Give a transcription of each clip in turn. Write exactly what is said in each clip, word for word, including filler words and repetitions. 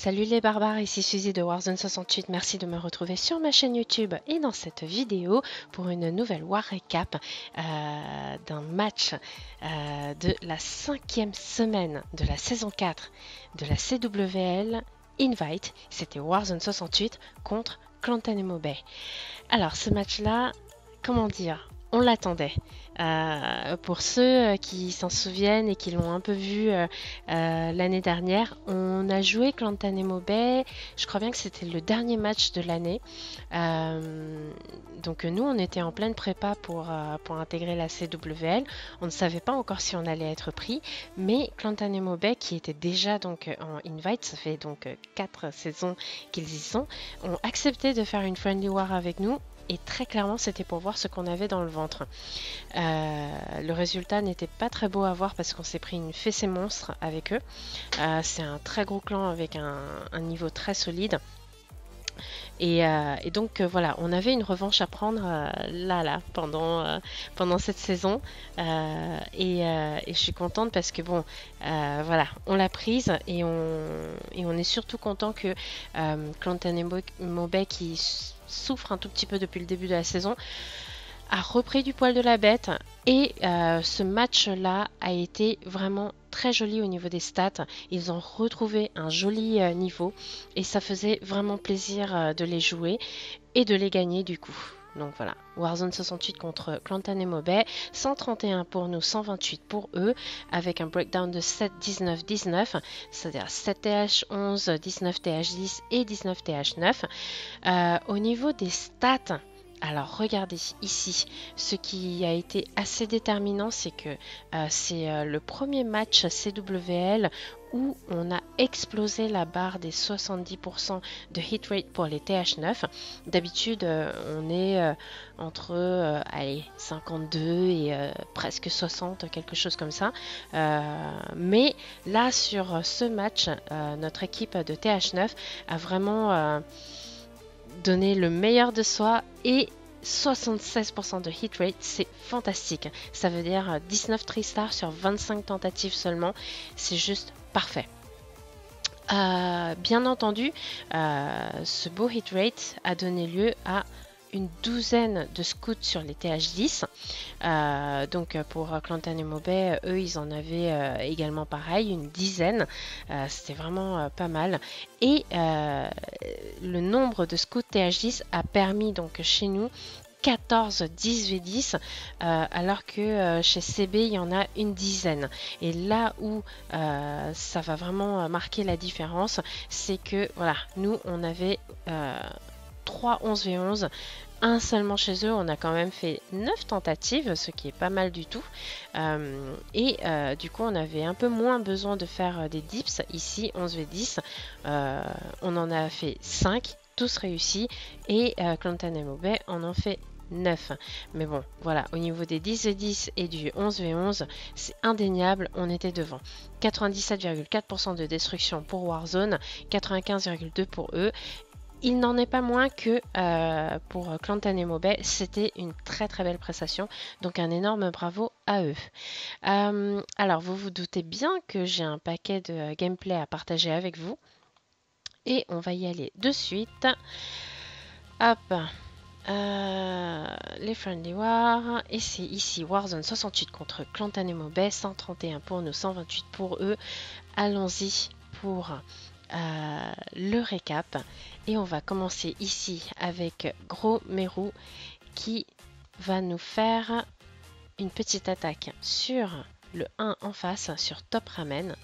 Salut les barbares, ici Suzy de Warzone soixante-huit, merci de me retrouver sur ma chaîne YouTube et dans cette vidéo pour une nouvelle War Recap euh, d'un match euh, de la cinquième semaine de la saison quatre de la C W L Invite. C'était Warzone soixante-huit contre Guantanamo Bay. Alors ce match-là, comment dire, on l'attendait. Euh, pour ceux qui s'en souviennent et qui l'ont un peu vu euh, euh, l'année dernière, on a joué Guantanamo Bay, je crois bien que c'était le dernier match de l'année. Euh, donc nous, on était en pleine prépa pour, euh, pour intégrer la C W L. On ne savait pas encore si on allait être pris, mais Guantanamo Bay, qui était déjà donc en Invite, ça fait donc quatre saisons qu'ils y sont, ont accepté de faire une friendly war avec nous. Et très clairement, c'était pour voir ce qu'on avait dans le ventre. Euh, le résultat n'était pas très beau à voir parce qu'on s'est pris une fessée monstre avec eux. Euh, c'est un très gros clan avec un, un niveau très solide. Et, euh, et donc euh, voilà, on avait une revanche à prendre euh, là, là, pendant, euh, pendant cette saison. Euh, et, euh, et je suis contente parce que bon, euh, voilà, on l'a prise et on, et on est surtout content que euh, Guantanamo Bay, qui souffre un tout petit peu depuis le début de la saison, a repris du poil de la bête. Et euh, ce match-là a été vraiment très joli au niveau des stats. Ils ont retrouvé un joli euh, niveau et ça faisait vraiment plaisir euh, de les jouer et de les gagner du coup. Donc voilà, Warzone soixante-huit contre Guantanamo Bay, cent trente et un pour nous, cent vingt-huit pour eux, avec un breakdown de sept, dix-neuf, dix-neuf, c'est-à-dire sept T H onze, dix-neuf T H dix et dix-neuf T H neuf. Euh, au niveau des stats, alors regardez ici, ce qui a été assez déterminant, c'est que euh, c'est euh, le premier match C W L où on a explosé la barre des soixante-dix pour cent de hit rate pour les T H neuf. D'habitude, euh, on est euh, entre euh, allez, cinquante-deux et euh, presque soixante, quelque chose comme ça. Euh, mais là, sur ce match, euh, notre équipe de T H neuf a vraiment euh, donné le meilleur de soi et soixante-seize pour cent de hit rate, c'est fantastique. Ça veut dire dix-neuf three stars sur vingt-cinq tentatives seulement. C'est juste parfait. Euh, bien entendu, euh, ce beau hit rate a donné lieu à une douzaine de scouts sur les T H dix. Euh, donc pour Guantanamo Bay, eux, ils en avaient euh, également pareil, une dizaine. Euh, C'était vraiment euh, pas mal. Et euh, le nombre de scouts T H dix a permis donc chez nous quatorze dix v dix, euh, alors que euh, chez C B, il y en a une dizaine. Et là où euh, ça va vraiment marquer la différence, c'est que voilà, nous, on avait euh, trois onze v onze, un seulement chez eux. On a quand même fait neuf tentatives, ce qui est pas mal du tout. Euh, et euh, du coup, on avait un peu moins besoin de faire des dips. Ici, onze v dix, euh, on en a fait cinq, tous réussis. Et euh, Guantanamo Bay en en fait neuf. Mais bon, voilà, au niveau des dix v dix et du onze v onze, c'est indéniable, on était devant. quatre-vingt-dix-sept virgule quatre pour cent de destruction pour Warzone, quatre-vingt-quinze virgule deux pour eux. Il n'en est pas moins que euh, pour Guantanamo Bay, c'était une très très belle prestation. Donc un énorme bravo à eux. Euh, alors vous vous doutez bien que j'ai un paquet de gameplay à partager avec vous. Et on va y aller de suite. Hop. Euh, les Friendly War. Et c'est ici Warzone soixante-huit contre Guantanamo Bay. cent trente et un pour nous, cent vingt-huit pour eux. Allons-y pour Euh, le récap et on va commencer ici avec Gros Mérou qui va nous faire une petite attaque sur le un en face, sur Top Ramen.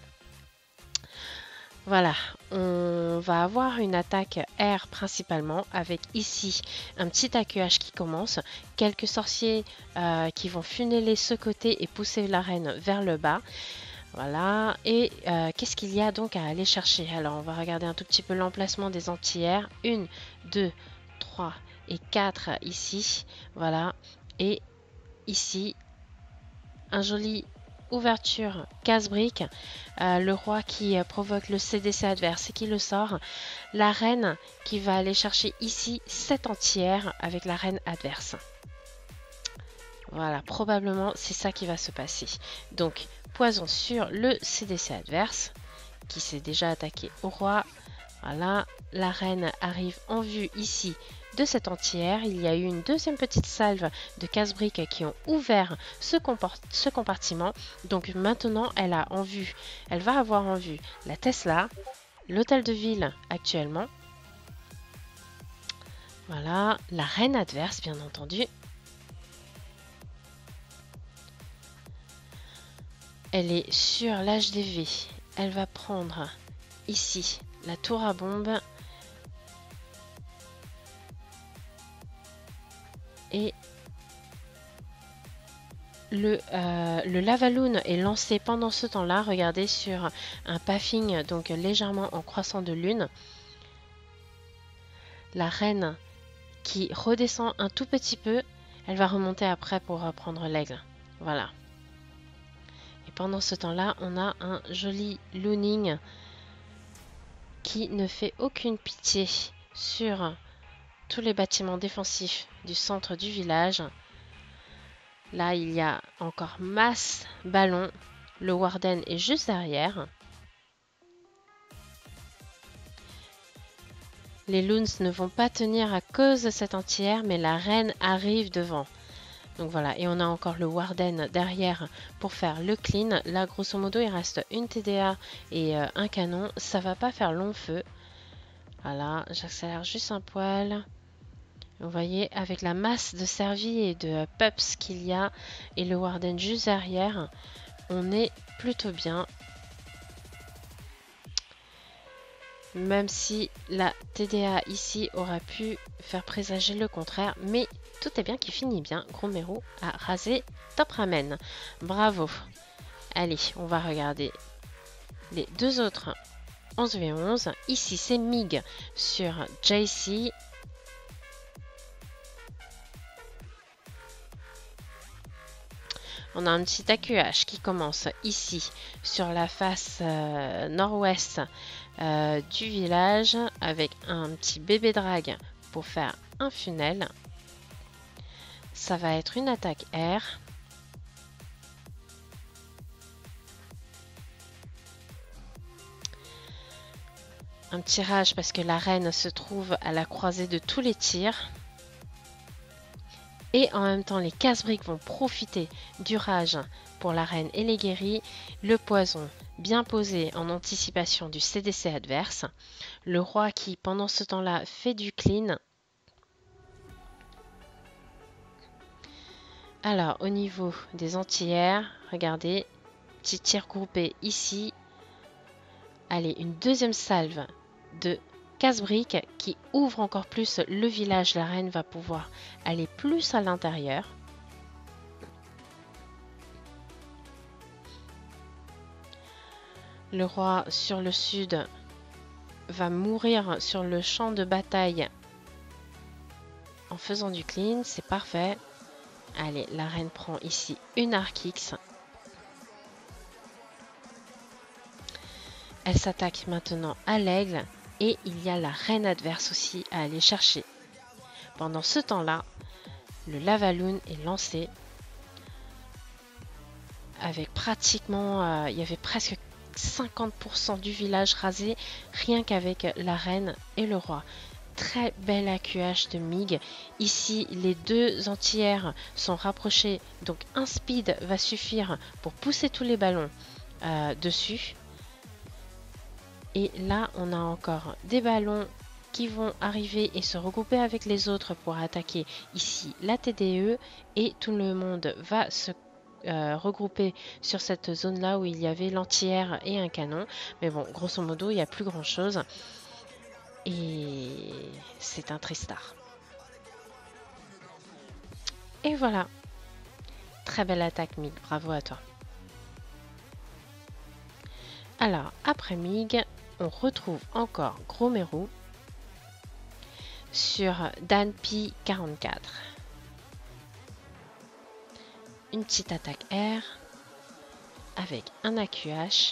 Voilà, on va avoir une attaque air principalement avec ici un petit A Q H qui commence, quelques sorciers euh, qui vont funneler ce côté et pousser l'arène vers le bas. Voilà, et euh, qu'est-ce qu'il y a donc à aller chercher? Alors, on va regarder un tout petit peu l'emplacement des anti-air. un, deux, trois et quatre ici. Voilà, et ici, un joli ouverture casse-brique. Euh, le roi qui euh, provoque le C D C adverse et qui le sort. La reine qui va aller chercher ici sept anti-air avec la reine adverse. Voilà, probablement c'est ça qui va se passer. Donc, poison sur le C D C adverse. qui s'est déjà attaqué au roi. Voilà, la reine arrive en vue ici de cette entière. Il y a eu une deuxième petite salve de casse-briques qui ont ouvert ce, ce compartiment. Donc maintenant, elle a en vue, elle va avoir en vue la Tesla, l'hôtel de ville actuellement. Voilà, la reine adverse, bien entendu. Elle est sur l'H D V. Elle va prendre ici la tour à bombe. Et le, euh, le Lavaloon est lancé pendant ce temps-là. Regardez sur un pathing, donc légèrement en croissant de lune. La reine qui redescend un tout petit peu. Elle va remonter après pour prendre l'aigle. Voilà. Et pendant ce temps-là, on a un joli looning qui ne fait aucune pitié sur tous les bâtiments défensifs du centre du village. Là, il y a encore masse ballon. Le Warden est juste derrière. Les Loons ne vont pas tenir à cause de cette entière, mais la reine arrive devant. Donc voilà, et on a encore le Warden derrière pour faire le clean. Là, grosso modo, il reste une T D A et euh, un canon. Ça va pas faire long feu. Voilà, j'accélère juste un poil. Vous voyez, avec la masse de servis et de pups qu'il y a et le Warden juste derrière, on est plutôt bien. Même si la T D A ici aurait pu faire présager le contraire, mais tout est bien qui finit bien. Gros Mérou a rasé Top Ramen. Bravo. Allez, on va regarder les deux autres onze v onze. Ici, c'est Mig sur J C. On a un petit A Q H qui commence ici sur la face euh, nord-ouest euh, du village avec un petit bébé drag pour faire un funnel. Ça va être une attaque air. Un tirage parce que la reine se trouve à la croisée de tous les tirs. Et en même temps, les casse-briques vont profiter du rage pour la reine et les guéris. Le poison bien posé en anticipation du C D C adverse. Le roi qui, pendant ce temps-là, fait du clean. Alors, au niveau des anti-air, regardez, petit tir groupé ici. Allez, une deuxième salve de casse-briques qui ouvre encore plus le village. La reine va pouvoir aller plus à l'intérieur. Le roi sur le sud va mourir sur le champ de bataille en faisant du clean. C'est parfait. Allez, la reine prend ici une Arc X. Elle s'attaque maintenant à l'aigle. Et il y a la reine adverse aussi à aller chercher. Pendant ce temps-là, le Lavaloon est lancé. Avec pratiquement, euh, il y avait presque cinquante pour cent du village rasé, rien qu'avec la reine et le roi. Très belle A Q H de Mig. Ici, les deux entières sont rapprochées, donc un speed va suffire pour pousser tous les ballons euh, dessus. Et là, on a encore des ballons qui vont arriver et se regrouper avec les autres pour attaquer ici la T D E. Et tout le monde va se euh, regrouper sur cette zone-là où il y avait l'anti-air et un canon. Mais bon, grosso modo, il n'y a plus grand-chose. Et c'est un Tristar. Et voilà. Très belle attaque, Mig. Bravo à toi. Alors, après Mig, on retrouve encore Gros Mérou sur Dan P quarante-quatre. Une petite attaque air avec un A Q H.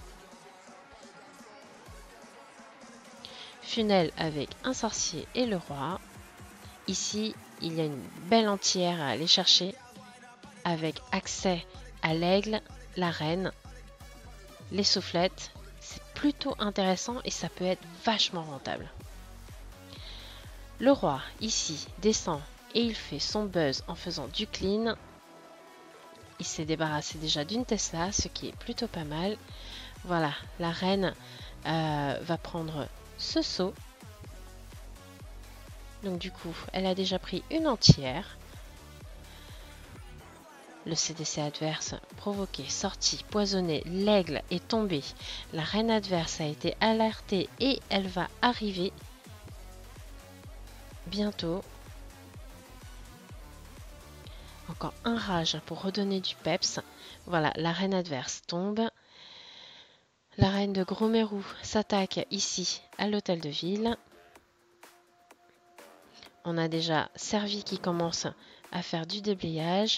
Funnel avec un sorcier et le roi. Ici, il y a une belle entière à aller chercher avec accès à l'aigle, la reine, les soufflettes. C'est plutôt intéressant et ça peut être vachement rentable. Le roi, ici, descend et il fait son buzz en faisant du clean. Il s'est débarrassé déjà d'une Tesla, ce qui est plutôt pas mal. Voilà, la reine euh, va prendre ce saut. Donc du coup, elle a déjà pris une entière. Le C D C adverse provoqué, sorti, poisonné, l'aigle est tombé. La reine adverse a été alertée et elle va arriver bientôt. Encore un rage pour redonner du peps. Voilà, la reine adverse tombe. La reine de Gros-Mérou s'attaque ici à l'hôtel de ville. On a déjà Servi qui commence à faire du déblayage.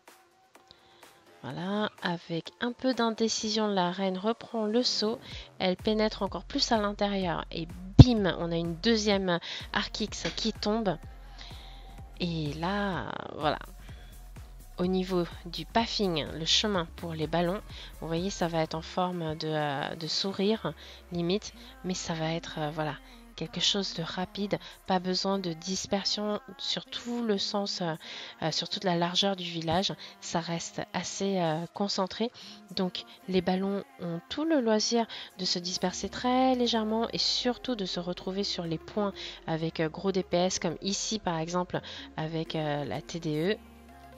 Voilà, avec un peu d'indécision, la reine reprend le saut. Elle pénètre encore plus à l'intérieur et bim, on a une deuxième Archix qui tombe. Et là, voilà. Au niveau du pathing, le chemin pour les ballons, vous voyez, ça va être en forme de, euh, de sourire, limite, mais ça va être, euh, voilà, quelque chose de rapide, pas besoin de dispersion sur tout le sens, euh, euh, sur toute la largeur du village, ça reste assez euh, concentré, donc les ballons ont tout le loisir de se disperser très légèrement et surtout de se retrouver sur les points avec euh, gros D P S, comme ici par exemple avec euh, la T D E.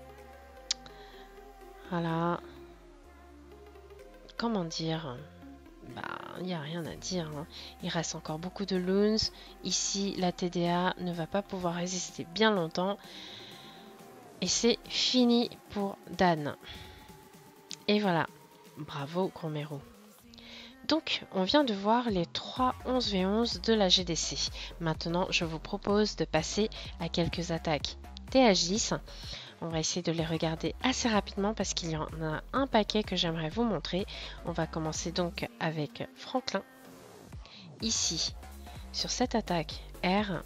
Voilà. Comment dire? Bah, il n'y a rien à dire. Hein. Il reste encore beaucoup de loons. Ici, la T D A ne va pas pouvoir résister bien longtemps. Et c'est fini pour Dan. Et voilà. Bravo, Gros-Mérou. Donc, on vient de voir les trois onze v onze de la G D C. Maintenant, je vous propose de passer à quelques attaques T H dix. On va essayer de les regarder assez rapidement parce qu'il y en a un paquet que j'aimerais vous montrer. On va commencer donc avec Franklin. Ici, sur cette attaque R,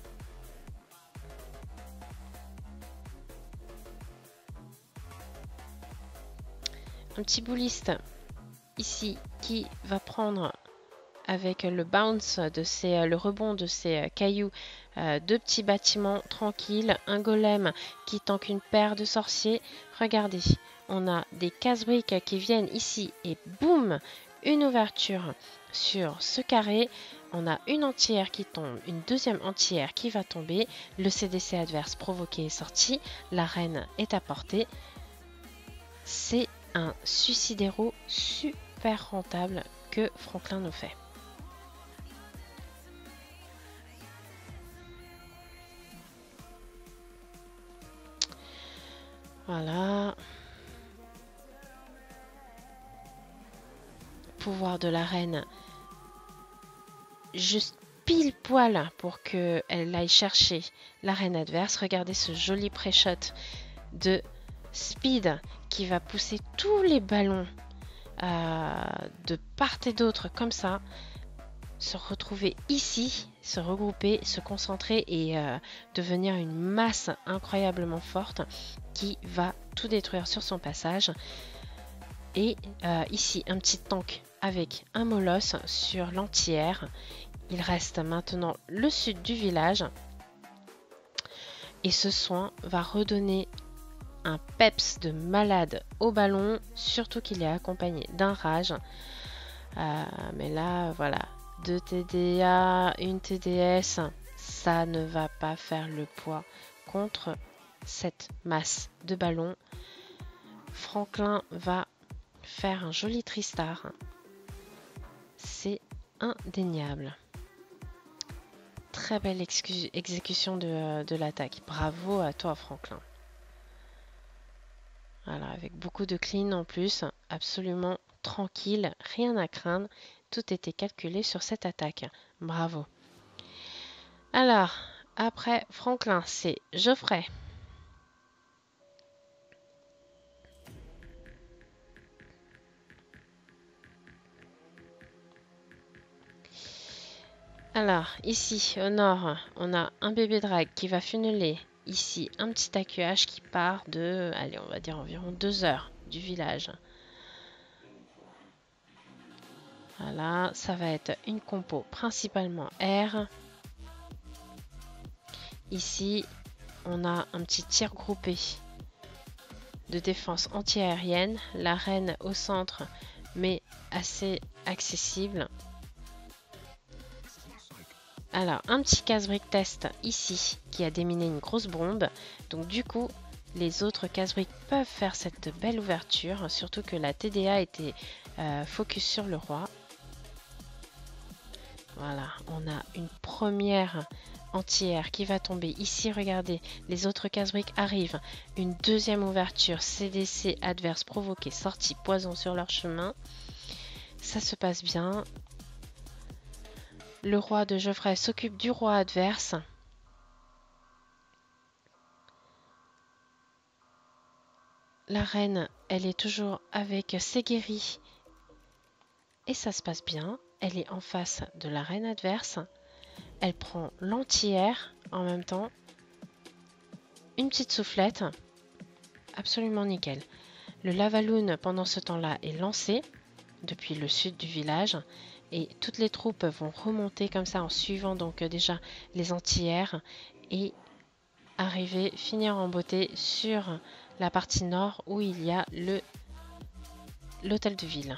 un petit bouliste ici qui va prendre avec le bounce, de ces, le rebond de ces cailloux, euh, deux petits bâtiments tranquilles, un golem qui tanque une paire de sorciers. Regardez, on a des casse-briques qui viennent ici et boum, une ouverture sur ce carré. On a une entière qui tombe, une deuxième entière qui va tomber. Le C D C adverse provoqué est sorti, la reine est à portée. C'est un suicidero super rentable que Franklin nous fait. Voilà. Pouvoir de la reine. Juste pile poil pour qu'elle aille chercher la reine adverse. Regardez ce joli pré-shot de Speed qui va pousser tous les ballons euh, de part et d'autre comme ça. Se retrouver ici, se regrouper, se concentrer et euh, devenir une masse incroyablement forte qui va tout détruire sur son passage. Et euh, ici, un petit tank avec un molosse sur l'entière. Il reste maintenant le sud du village. Et ce soin va redonner un peps de malade au ballon, surtout qu'il est accompagné d'un rage. Euh, mais là, voilà. deux T D A, une T D S, ça ne va pas faire le poids contre cette masse de ballons. Franklin va faire un joli Tristar. C'est indéniable. Très belle exécution de, de l'attaque. Bravo à toi, Franklin. Voilà, avec beaucoup de clean en plus. Absolument tranquille, rien à craindre. Tout était calculé sur cette attaque. Bravo. Alors, après Franklin, c'est Geoffrey. Alors, ici, au nord, on a un bébé drag qui va funneler. Ici, un petit A Q H qui part de, allez, on va dire environ deux heures du village. Voilà, ça va être une compo principalement air. Ici, on a un petit tir groupé de défense anti-aérienne. La reine au centre, mais assez accessible. Alors, un petit casse-brique test ici qui a déminé une grosse bombe. Donc du coup, les autres casse-briques peuvent faire cette belle ouverture. Surtout que la T D A était euh, focus sur le roi. Voilà, on a une première anti-air qui va tomber. Ici, regardez, les autres casse-briques arrivent. Une deuxième ouverture, C D C adverse provoqué, sortie poison sur leur chemin. Ça se passe bien. Le roi de Geoffrey s'occupe du roi adverse. La reine, elle est toujours avec ses guéris. Et ça se passe bien. Elle est en face de la reine adverse. Elle prend l'anti-air en même temps. Une petite soufflette. Absolument nickel. Le Lavaloon, pendant ce temps-là, est lancé depuis le sud du village. Et toutes les troupes vont remonter comme ça en suivant donc déjà les anti-airs et arriver, finir en beauté sur la partie nord où il y a le l'hôtel de ville.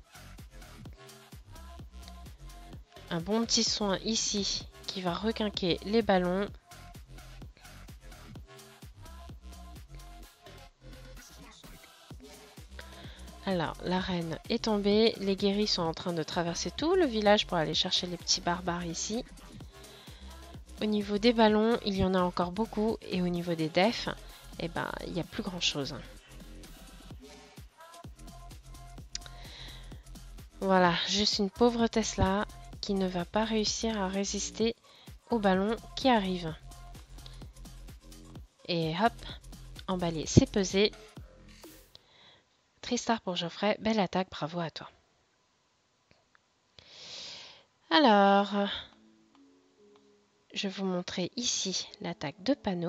Un bon petit soin ici qui va requinquer les ballons. Alors, la reine est tombée. Les guéris sont en train de traverser tout le village pour aller chercher les petits barbares ici. Au niveau des ballons, il y en a encore beaucoup. Et au niveau des defs, eh ben, il n'y a plus grand chose. Voilà, juste une pauvre Tesla qui ne va pas réussir à résister aux ballons qui arrivent. Et hop, emballé, c'est pesé. Tristar pour Geoffrey, belle attaque, bravo à toi. Alors, je vais vous montrer ici l'attaque de panneau.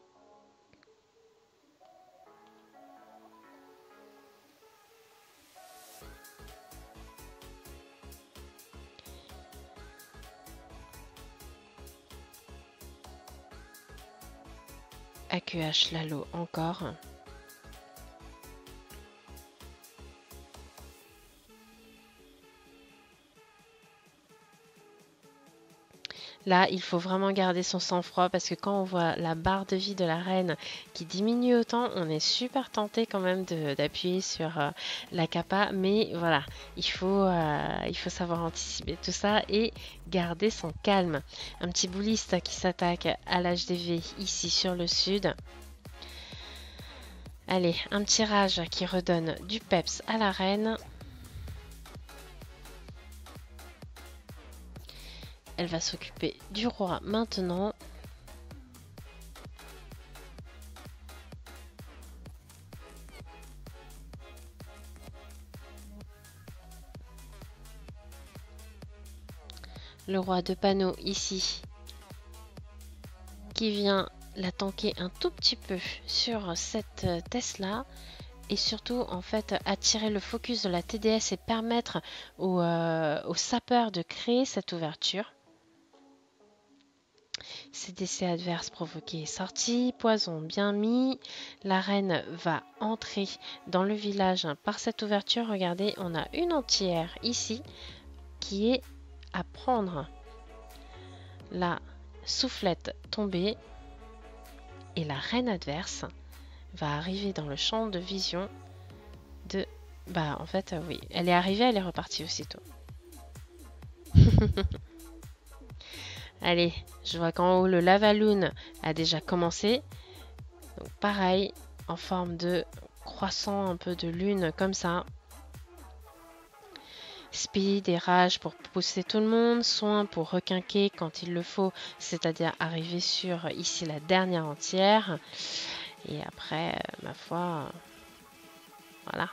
A Q H Lalo encore. Là, il faut vraiment garder son sang-froid parce que quand on voit la barre de vie de la reine qui diminue autant, on est super tenté quand même d'appuyer sur euh, la capa. Mais voilà, il faut, euh, il faut savoir anticiper tout ça et garder son calme. Un petit bouliste qui s'attaque à l'H D V ici sur le sud. Allez, un petit rage qui redonne du peps à la reine. Elle va s'occuper du roi maintenant. Le roi de panneau ici qui vient la tanker un tout petit peu sur cette Tesla. Et surtout, en fait, attirer le focus de la T D S et permettre aux, euh, aux sapeurs de créer cette ouverture. C D C adverse provoqué et sorti, poison bien mis. La reine va entrer dans le village par cette ouverture. Regardez, on a une anti-air ici qui est à prendre. La soufflette tombée et la reine adverse va arriver dans le champ de vision de... Bah en fait, euh, oui, elle est arrivée, elle est repartie aussitôt. Allez, je vois qu'en haut, le Lavaloon a déjà commencé. Donc pareil, en forme de croissant, un peu de lune comme ça. Speed et rage pour pousser tout le monde. Soin pour requinquer quand il le faut, c'est-à-dire arriver sur ici la dernière entière. Et après, euh, ma foi, euh, voilà.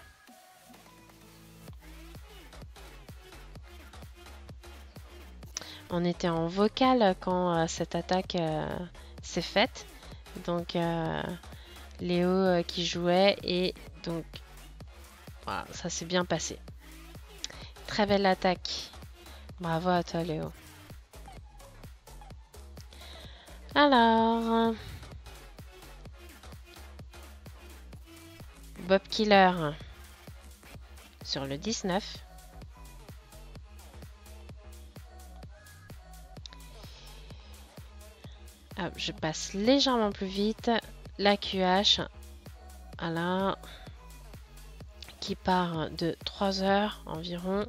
On était en vocal quand euh, cette attaque euh, s'est faite. Donc, euh, Léo euh, qui jouait et donc, voilà, ça s'est bien passé. très belle attaque. Bravo à toi, Léo. Alors... Bob Killer sur le dix-neuf. Hop, je passe légèrement plus vite. La Q H, voilà, qui part de trois heures environ.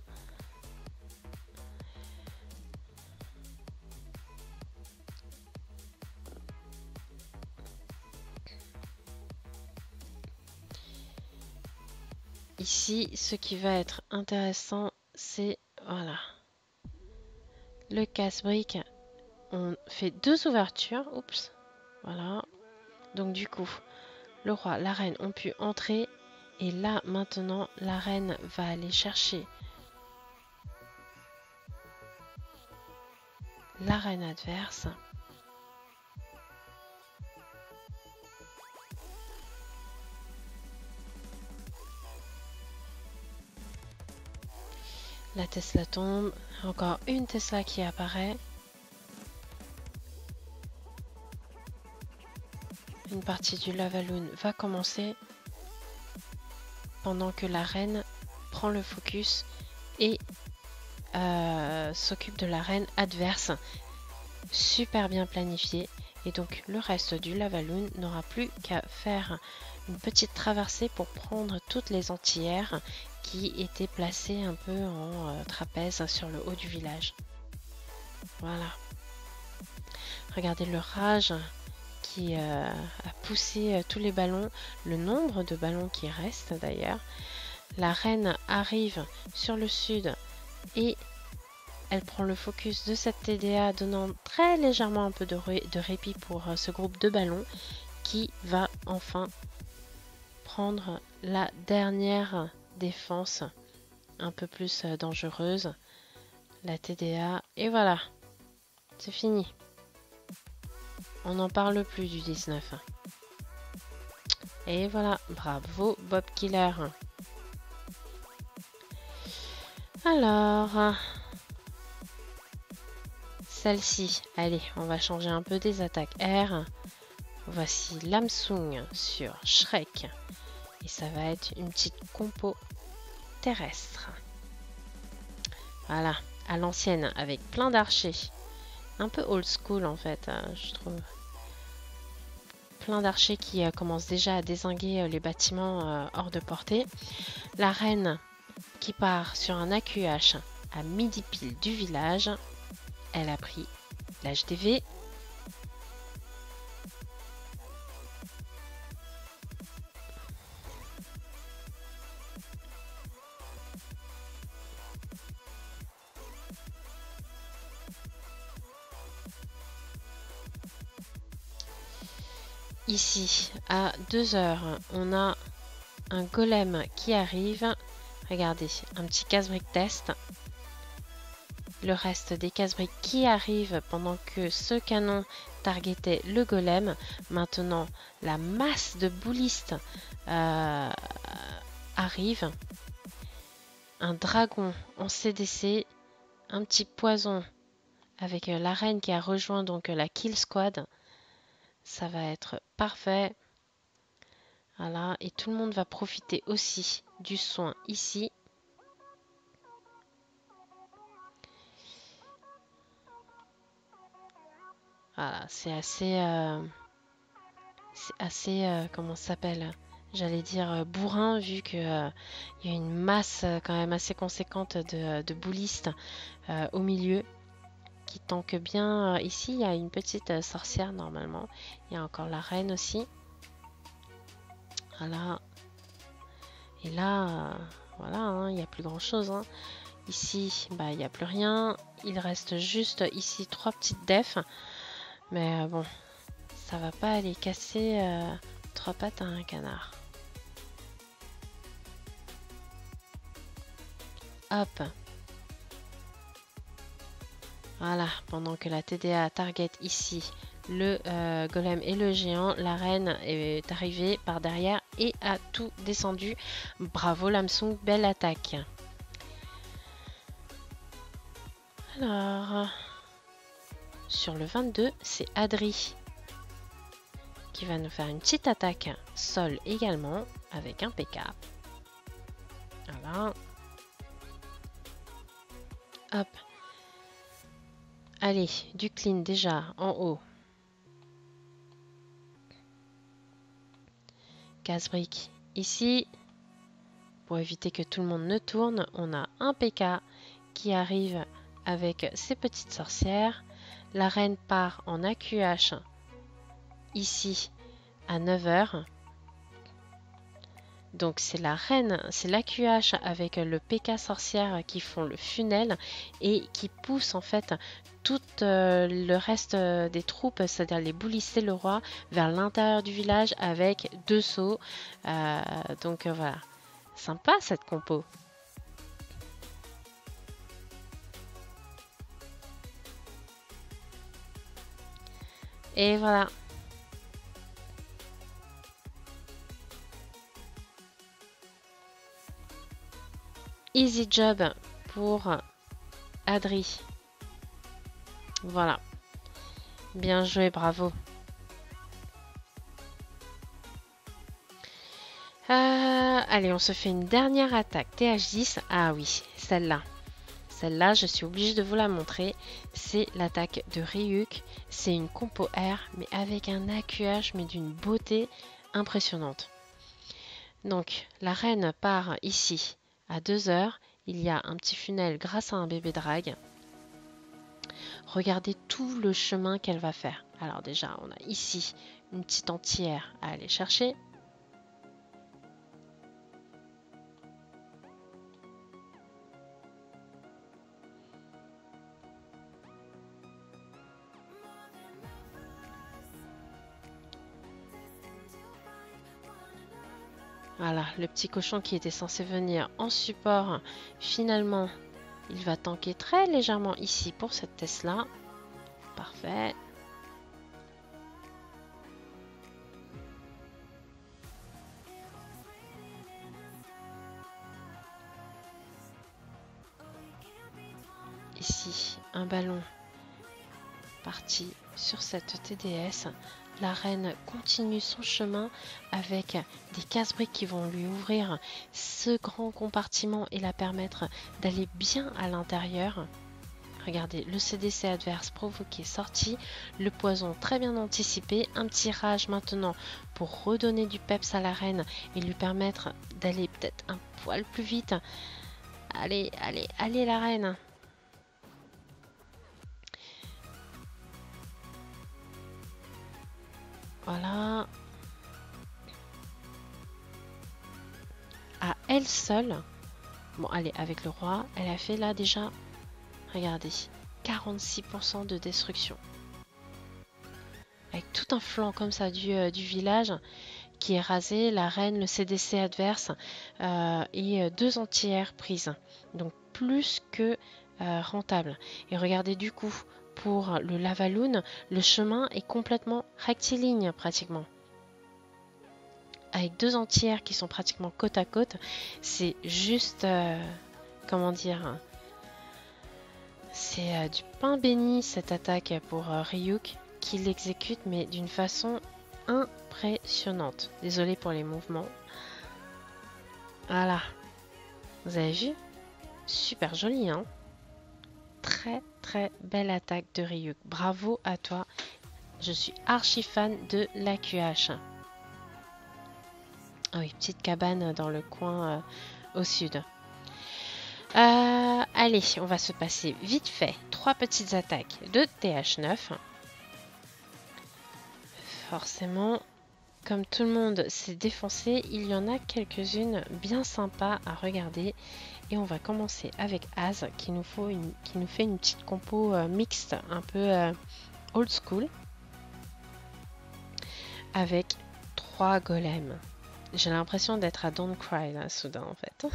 Ici, ce qui va être intéressant, c'est voilà, le casse-brique. On fait deux ouvertures. Oups, voilà. Donc du coup, le roi, la reine ont pu entrer. Et là, maintenant, la reine va aller chercher la reine adverse. La Tesla tombe. Encore une Tesla qui apparaît. Une partie du Lavaloon va commencer pendant que la reine prend le focus et euh, s'occupe de la reine adverse. Super bien planifié. Et donc le reste du Lavaloon n'aura plus qu'à faire une petite traversée pour prendre toutes les antillaires qui étaient placées un peu en euh, trapèze sur le haut du village. Voilà. Regardez le rage qui euh, a poussé euh, tous les ballons, le nombre de ballons qui restent d'ailleurs. La reine arrive sur le sud et elle prend le focus de cette T D A, donnant très légèrement un peu de, ré de répit pour euh, ce groupe de ballons qui va enfin prendre la dernière défense un peu plus euh, dangereuse, la T D A. Et voilà, c'est fini. On n'en parle plus du dix-neuf. Et voilà, bravo Bob Killer. Alors, celle-ci, allez, on va changer un peu des attaques air. Voici Lamsung sur Shrek. Et ça va être une petite compo terrestre. Voilà, à l'ancienne, avec plein d'archers. Un peu old school en fait, je trouve. Plein d'archers qui euh, commencent déjà à dézinguer euh, les bâtiments euh, hors de portée. La reine qui part sur un A Q H à midi pile du village. Elle a pris l'H D V. Ici, à deux heures, on a un golem qui arrive. Regardez, un petit casse-brique test. Le reste des casse-briques qui arrivent pendant que ce canon targetait le golem. Maintenant, la masse de boulistes euh, arrive. Un dragon en C D C. Un petit poison avec la reine qui a rejoint donc la kill squad. Ça va être parfait. Voilà, et tout le monde va profiter aussi du soin ici. Voilà, c'est assez, euh, c'est assez, euh, comment ça s'appelle? J'allais dire euh, bourrin, vu que euh, il y a une masse euh, quand même assez conséquente de, de boulistes euh, au milieu qui tankent bien. Euh, ici, il y a une petite euh, sorcière normalement. Il y a encore la reine aussi. Voilà. Et là, euh, voilà, hein, il n'y a plus grand chose. Hein. Ici, bah, il n'y a plus rien. Il reste juste ici trois petites defs. Mais euh, bon, ça va pas aller casser euh, trois pattes à un canard. Hop. Voilà, pendant que la T D A target ici le euh, golem et le géant, la reine est arrivée par derrière et a tout descendu. Bravo Lamsung, belle attaque. Alors, sur le vingt-deux, c'est Adri qui va nous faire une petite attaque sol également avec un P K. Voilà. Hop. Allez, du clean déjà en haut. Casse-brique ici. Pour éviter que tout le monde ne tourne, on a un P K qui arrive avec ses petites sorcières. La reine part en A Q H ici à neuf heures. Donc c'est la reine, c'est l'A Q H avec le P K sorcière qui font le funnel et qui poussent en fait tout euh, le reste euh, des troupes, c'est-à-dire les boulisser le roi, vers l'intérieur du village avec deux sauts. Euh, donc euh, voilà, sympa cette compo. Et voilà. Easy job pour Adri. Voilà. Bien joué, bravo. Euh, allez, on se fait une dernière attaque. T H dix. Ah oui, celle-là. Celle-là, je suis obligée de vous la montrer. C'est l'attaque de Ryuk. C'est une compo R, mais avec un A Q H, mais d'une beauté impressionnante. Donc, la reine part ici à deux heures. Il y a un petit funnel grâce à un bébé drague. Regardez tout le chemin qu'elle va faire. Alors déjà, on a ici une petite entière à aller chercher. Voilà, le petit cochon qui était censé venir en support, finalement, il va tanker très légèrement ici pour cette Tesla. Parfait. Ici, un ballon parti sur cette T D S. La reine continue son chemin avec des casse-briques qui vont lui ouvrir ce grand compartiment et la permettre d'aller bien à l'intérieur. Regardez, le C D C adverse provoqué sorti, le poison très bien anticipé, un petit rage maintenant pour redonner du peps à la reine et lui permettre d'aller peut-être un poil plus vite. Allez, allez, allez la reine! Voilà. À elle seule, bon allez, avec le roi, elle a fait là déjà, regardez, quarante-six pour cent de destruction. Avec tout un flanc comme ça du, euh, du village qui est rasé, la reine, le C D C adverse euh, et euh, deux anti-air prises. Donc plus que euh, rentable. Et regardez du coup, pour le Lavaloon, le chemin est complètement rectiligne pratiquement. Avec deux entières qui sont pratiquement côte à côte, c'est juste, euh, comment dire, c'est euh, du pain béni cette attaque pour euh, Ryuk qui l'exécute mais d'une façon impressionnante. Désolée pour les mouvements. Voilà, vous avez vu? Super joli, hein? Très très belle attaque de Ryuk. Bravo à toi. Je suis archi fan de l'A Q H. Ah oui, petite cabane dans le coin euh, au sud. Euh, allez, on va se passer vite fait trois petites attaques de T H neuf. Forcément, comme tout le monde s'est défoncé, il y en a quelques-unes bien sympas à regarder. Et on va commencer avec Az qui nous, faut une, qui nous fait une petite compo euh, mixte, un peu euh, old school. Avec trois golems. J'ai l'impression d'être à Don't Cry là, soudain en fait.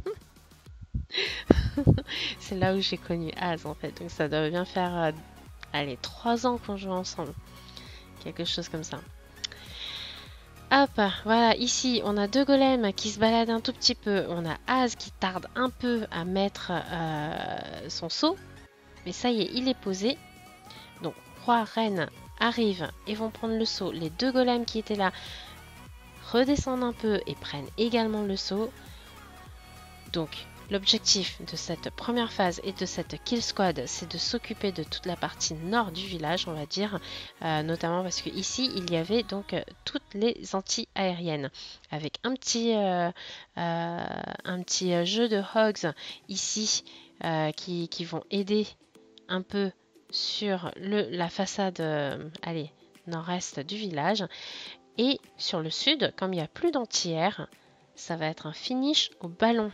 C'est là où j'ai connu Az en fait. Donc ça doit bien faire, euh, allez, trois ans qu'on joue ensemble. Quelque chose comme ça. Hop, voilà, ici on a deux golems qui se baladent un tout petit peu. On a Az qui tarde un peu à mettre euh, son saut. Mais ça y est, il est posé. Donc, roi, reine arrivent et vont prendre le saut. Les deux golems qui étaient là redescendent un peu et prennent également le saut. Donc, l'objectif de cette première phase et de cette kill squad, c'est de s'occuper de toute la partie nord du village, on va dire, euh, notamment parce que ici il y avait donc euh, toutes les anti-aériennes, avec un petit, euh, euh, un petit jeu de hogs ici euh, qui, qui vont aider un peu sur le, la façade, euh, allez, nord-est du village. Et sur le sud, comme il n'y a plus d'anti-air, ça va être un finish au ballon.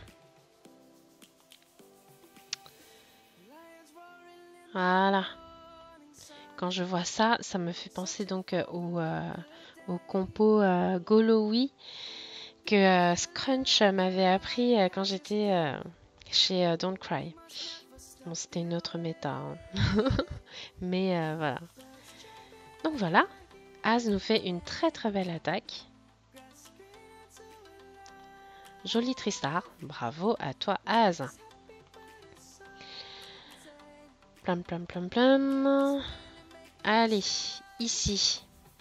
Voilà. Quand je vois ça, ça me fait penser donc euh, au, euh, au compo euh, Golowi que euh, Scrunch m'avait appris euh, quand j'étais euh, chez euh, Don't Cry. Bon, c'était une autre méta. Hein. Mais euh, voilà. Donc voilà. Az nous fait une très très belle attaque. Joli Tristar. Bravo à toi, Az. Plum, plum, plum, plum. Allez, ici.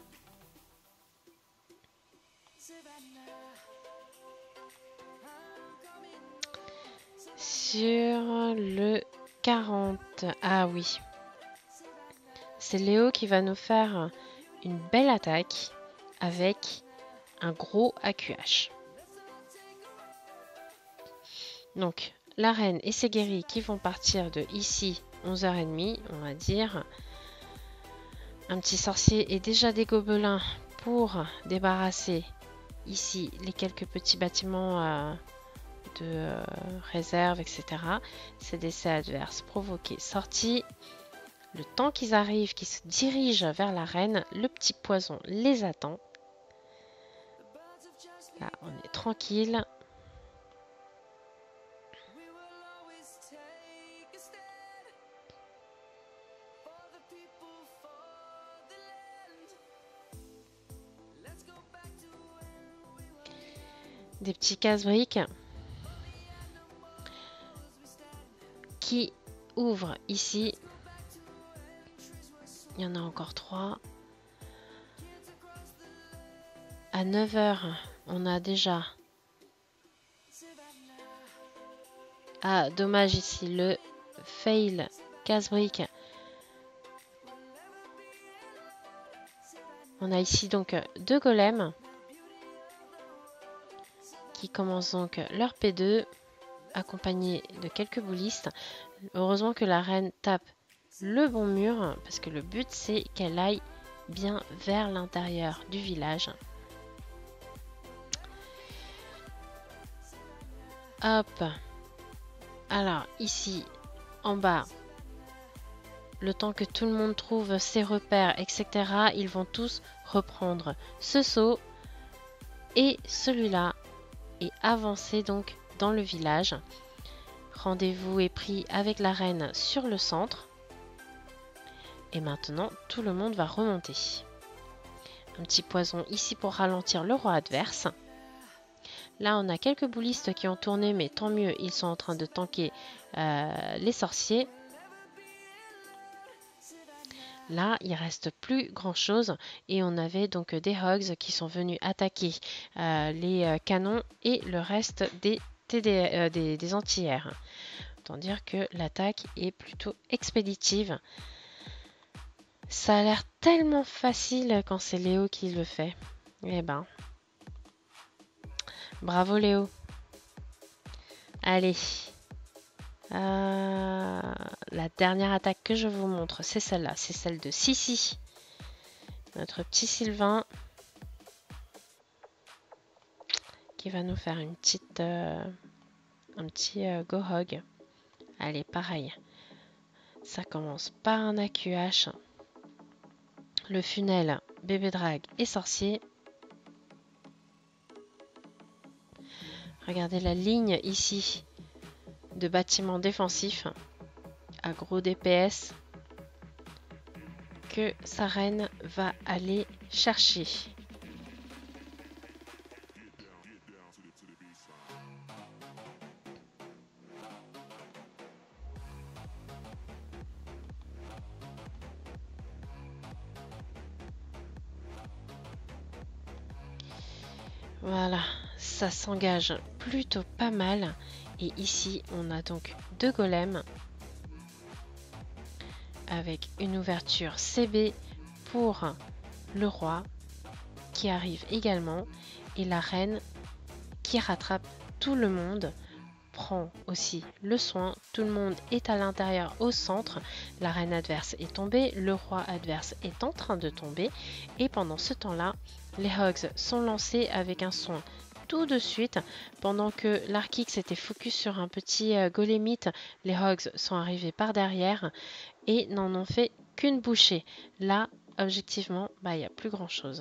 Sur le quarante. Ah oui. C'est Léo qui va nous faire une belle attaque avec un gros A Q H. Donc, la reine et ses guerriers qui vont partir de ici, onze heures trente, on va dire. Un petit sorcier et déjà des gobelins pour débarrasser ici les quelques petits bâtiments euh, de euh, réserve, et cetera. C'est des essais adverses provoqués, sortis. Le temps qu'ils arrivent, qu'ils se dirigent vers la reine, le petit poison les attend. Là, on est tranquille. Des petits casse-briques qui ouvrent ici. Il y en a encore trois. À neuf heures, on a déjà... Ah, dommage ici, le fail casse-brique. On a ici donc deux golems qui commencent donc leur P deux, accompagnés de quelques boulistes. Heureusement que la reine tape le bon mur, parce que le but c'est qu'elle aille bien vers l'intérieur du village. Hop. Alors ici, en bas, le temps que tout le monde trouve ses repères, et cetera, ils vont tous reprendre ce saut et celui-là et avancer donc dans le village. Rendez-vous est pris avec la reine sur le centre. Et maintenant, tout le monde va remonter. Un petit poison ici pour ralentir le roi adverse. Là, on a quelques boulistes qui ont tourné, mais tant mieux, ils sont en train de tanker euh, les sorciers. Là, il reste plus grand chose et on avait donc des hogs qui sont venus attaquer euh, les euh, canons et le reste des, T D, euh, des, des anti-air. Autant dire que l'attaque est plutôt expéditive. Ça a l'air tellement facile quand c'est Léo qui le fait. Eh ben, bravo Léo. Allez. Euh, la dernière attaque que je vous montre, c'est celle-là. C'est celle de Sissi. Notre petit Sylvain. Qui va nous faire une petite... Euh, un petit euh, go hog. Allez, pareil. Ça commence par un A Q H. Le funnel, bébé drague et sorcier. Regardez la ligne ici de bâtiments défensifs à gros D P S que sa reine va aller chercher. Voilà, ça s'engage plutôt pas mal. Et ici, on a donc deux golems avec une ouverture C B pour le roi qui arrive également et la reine qui rattrape tout le monde prend aussi le soin. Tout le monde est à l'intérieur au centre. La reine adverse est tombée, le roi adverse est en train de tomber et pendant ce temps-là, les Hogs sont lancés avec un soin tout de suite. Pendant que l'Arkix s'était focus sur un petit euh, golemite, les Hogs sont arrivés par derrière et n'en ont fait qu'une bouchée. Là, objectivement, bah, il n'y a plus grand-chose.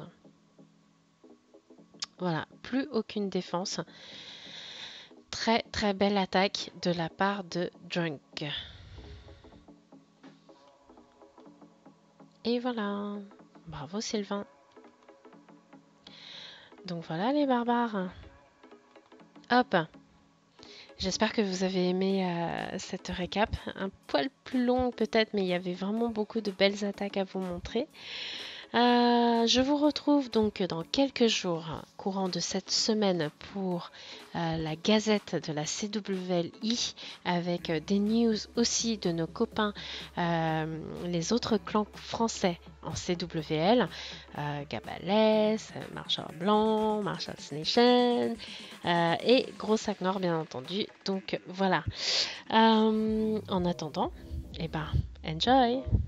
Voilà, plus aucune défense. Très très belle attaque de la part de Drunk. Et voilà. Bravo Sylvain. Donc voilà les barbares. Hop. J'espère que vous avez aimé euh, cette récap. Un poil plus long peut-être, mais il y avait vraiment beaucoup de belles attaques à vous montrer. Euh, je vous retrouve donc dans quelques jours, courant de cette semaine, pour euh, la gazette de la C W L I, avec euh, des news aussi de nos copains, euh, les autres clans français en C W L, euh, Gabalès, Marshall Blanc, Marshall's Nation, euh, et Gros Sac Noir bien entendu. Donc voilà. Euh, en attendant, eh ben, enjoy!